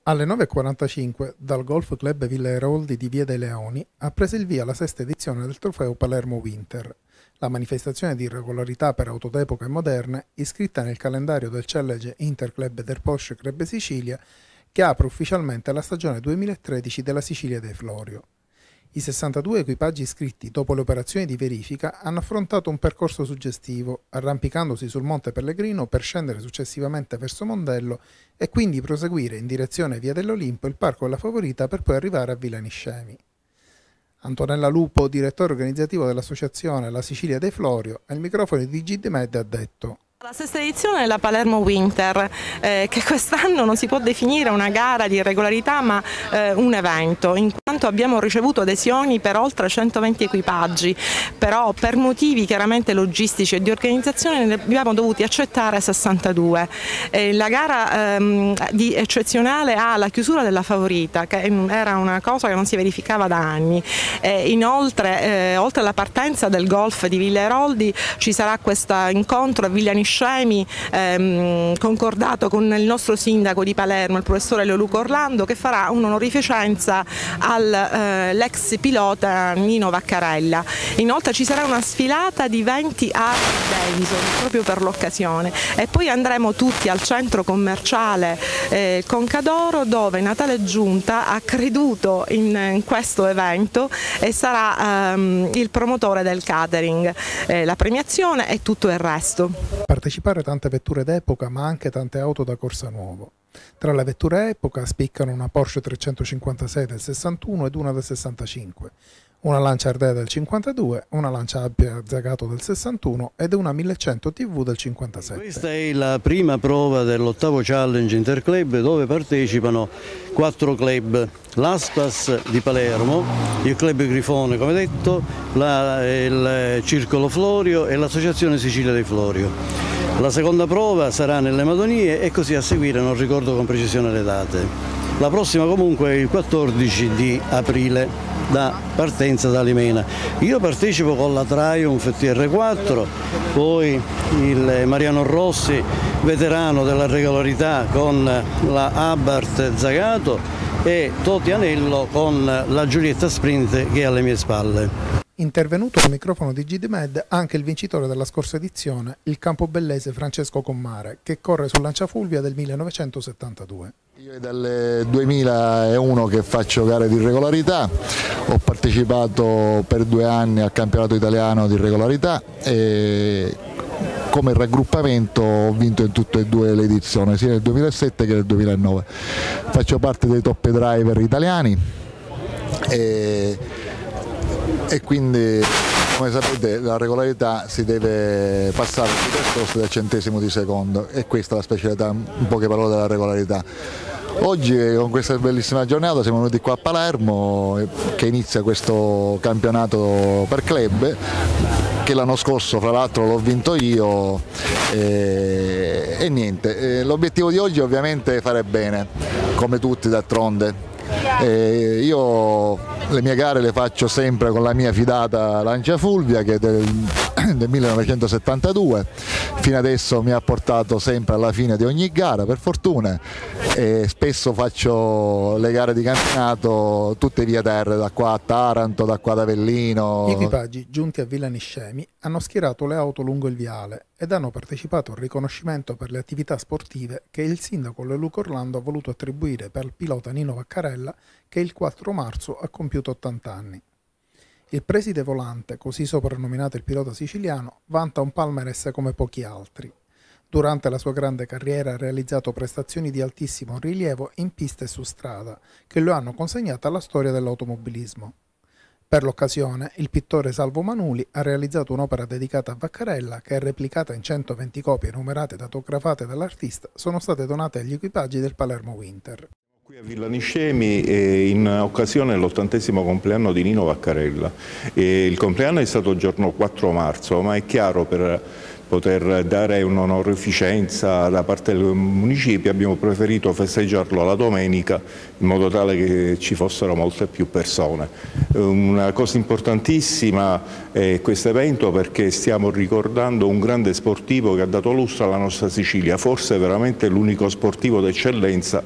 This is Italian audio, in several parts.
Alle 9:45 dal Golf Club Villa Eroldi di Via dei Leoni ha preso il via la sesta edizione del trofeo Palermo Winter, la manifestazione di irregolarità per auto d'epoca e moderne iscritta nel calendario del Challenge Interclub del Porsche Club Sicilia che apre ufficialmente la stagione 2013 della Sicilia dei Florio. I 62 equipaggi iscritti dopo le operazioni di verifica hanno affrontato un percorso suggestivo, arrampicandosi sul Monte Pellegrino per scendere successivamente verso Mondello e quindi proseguire in direzione Via dell'Olimpo, il Parco della Favorita, per poi arrivare a Villa Niscemi. Antonella Lupo, direttore organizzativo dell'associazione La Sicilia dei Florio, al microfono di GDMed ha detto: la sesta edizione della Palermo Winter, che quest'anno non si può definire una gara di regolarità ma un evento, in quanto abbiamo ricevuto adesioni per oltre 120 equipaggi, però per motivi chiaramente logistici e di organizzazione ne abbiamo dovuti accettare 62. La gara di eccezionale ha la chiusura della Favorita, che era una cosa che non si verificava da anni. Inoltre, oltre alla partenza del golf di Villa Eroldi, ci sarà questo incontro a Villa Niscemi concordato con il nostro sindaco di Palermo, il professore Leoluca Orlando, che farà un'onorificenza all'ex pilota Nino Vaccarella. Inoltre ci sarà una sfilata di 20 Harley Davidson proprio per l'occasione e poi andremo tutti al centro commerciale Concadoro, dove Natale Giunta ha creduto in questo evento e sarà il promotore del catering, la premiazione e tutto il resto. Partecipare tante vetture d'epoca ma anche tante auto da corsa nuovo. Tra le vetture epoca spiccano una Porsche 356 del 61 ed una del 65, una Lancia Ardea del 52, una Lancia Abbia Zagato del 61 ed una 1100 TV del 57. Questa è la prima prova dell'8º Challenge Interclub, dove partecipano 4 club: l'Aspas di Palermo, il Club Grifone come detto, il Circolo Florio e l'Associazione Sicilia dei Florio. La seconda prova sarà nelle Madonie e così a seguire, non ricordo con precisione le date. La prossima comunque è il 14 di aprile, da partenza da Limena. Io partecipo con la Triumph TR4, poi il Mariano Rossi, veterano della regolarità, con la Abarth Zagato, e Toti Anello con la Giulietta Sprint che è alle mie spalle. Intervenuto al microfono di GDMed anche il vincitore della scorsa edizione, il campobellese Francesco Commare, che corre sul Lanciafulvia del 1972. Io è dal 2001 che faccio gare di regolarità, ho partecipato per 2 anni al campionato italiano di regolarità e come raggruppamento ho vinto in tutte e 2 le edizioni, sia nel 2007 che nel 2009. Faccio parte dei top driver italiani e quindi, come sapete, la regolarità si deve passare sul percorso del centesimo di secondo, e questa è la specialità, in poche parole, della regolarità. Oggi, con questa bellissima giornata, siamo venuti qua a Palermo, che inizia questo campionato per club, che l'anno scorso fra l'altro l'ho vinto io, e niente, l'obiettivo di oggi ovviamente è fare bene, come tutti d'altronde. Io le mie gare le faccio sempre con la mia fidata Lancia Fulvia, che è del 1972, fino adesso mi ha portato sempre alla fine di ogni gara, per fortuna, e spesso faccio le gare di campionato tutte via terra, da qua a Taranto, da qua ad Avellino. Gli equipaggi giunti a Villa Niscemi hanno schierato le auto lungo il viale ed hanno partecipato al riconoscimento per le attività sportive che il sindaco Leoluca Orlando ha voluto attribuire per il pilota Nino Vaccarella, che il 4 marzo ha compiuto 80 anni. Il preside volante, così soprannominato il pilota siciliano, vanta un palmarès come pochi altri. Durante la sua grande carriera ha realizzato prestazioni di altissimo rilievo in pista e su strada, che lo hanno consegnato alla storia dell'automobilismo. Per l'occasione, il pittore Salvo Manuli ha realizzato un'opera dedicata a Vaccarella che, replicata in 120 copie numerate ed autografate dall'artista, sono state donate agli equipaggi del Palermo Winter. Qui a Villa Niscemi in occasione dell'80° compleanno di Nino Vaccarella. Il compleanno è stato il giorno 4 marzo, ma è chiaro, per poter dare un'onorificenza da parte del municipio abbiamo preferito festeggiarlo la domenica, in modo tale che ci fossero molte più persone. Una cosa importantissima è questo evento, perché stiamo ricordando un grande sportivo che ha dato lustro alla nostra Sicilia, forse veramente l'unico sportivo d'eccellenza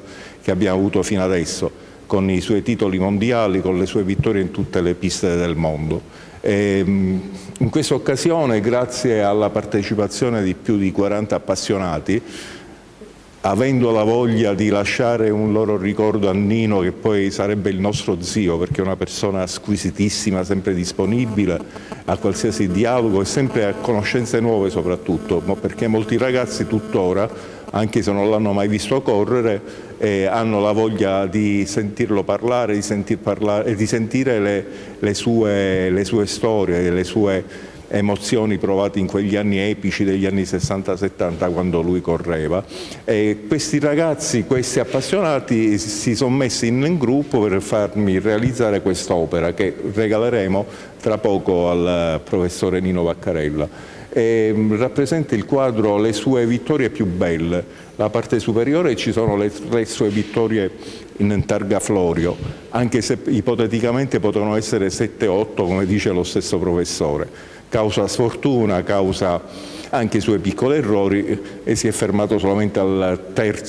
che abbiamo avuto fino adesso, con i suoi titoli mondiali, con le sue vittorie in tutte le piste del mondo. In questa occasione, grazie alla partecipazione di più di 40 appassionati, avendo la voglia di lasciare un loro ricordo a Nino, che poi sarebbe il nostro zio, perché è una persona squisitissima, sempre disponibile a qualsiasi dialogo e sempre a conoscenze nuove soprattutto, perché molti ragazzi tuttora, anche se non l'hanno mai visto correre, hanno la voglia di sentirlo parlare, di sentire le sue storie, le sue emozioni provate in quegli anni epici degli anni 60-70 quando lui correva. E questi ragazzi, questi appassionati si sono messi in gruppo per farmi realizzare quest'opera che regaleremo tra poco al professore Nino Vaccarella. Rappresenta il quadro le sue vittorie più belle. La parte superiore ci sono le sue vittorie in targa Florio, anche se ipoteticamente potevano essere 7-8 come dice lo stesso professore. Causa sfortuna, causa anche i suoi piccoli errori, e si è fermato solamente al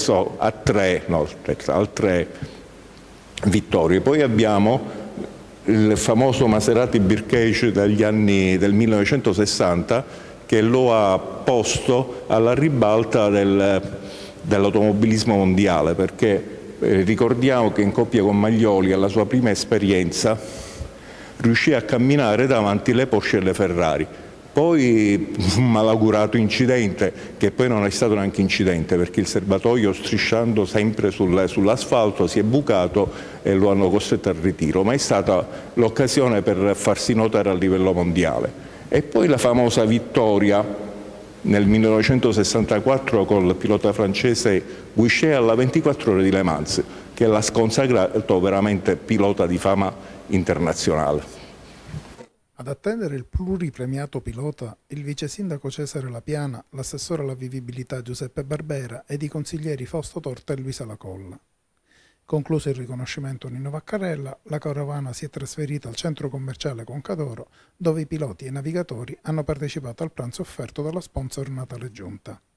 al 3 vittorie. Poi abbiamo il famoso Maserati Birkeish del 1960 che lo ha posto alla ribalta dell'automobilismo mondiale, perché ricordiamo che in coppia con Maglioli alla sua prima esperienza riuscì a camminare davanti le Porsche e le Ferrari. Poi un malaugurato incidente, che poi non è stato neanche incidente, perché il serbatoio, strisciando sempre sull'asfalto, si è bucato e lo hanno costretto al ritiro, ma è stata l'occasione per farsi notare a livello mondiale. E poi la famosa vittoria nel 1964 col pilota francese Boucher alla 24 ore di Le Mans, che l'ha sconsacrato veramente pilota di fama internazionale. Ad attendere il pluripremiato pilota, il vice sindaco Cesare Lapiana, l'assessore alla vivibilità Giuseppe Barbera ed i consiglieri Fausto Torta e Luisa Lacolla. Concluso il riconoscimento a Nino Vaccarella, la carovana si è trasferita al centro commerciale Concadoro, dove i piloti e i navigatori hanno partecipato al pranzo offerto dalla sponsor Natale Giunta.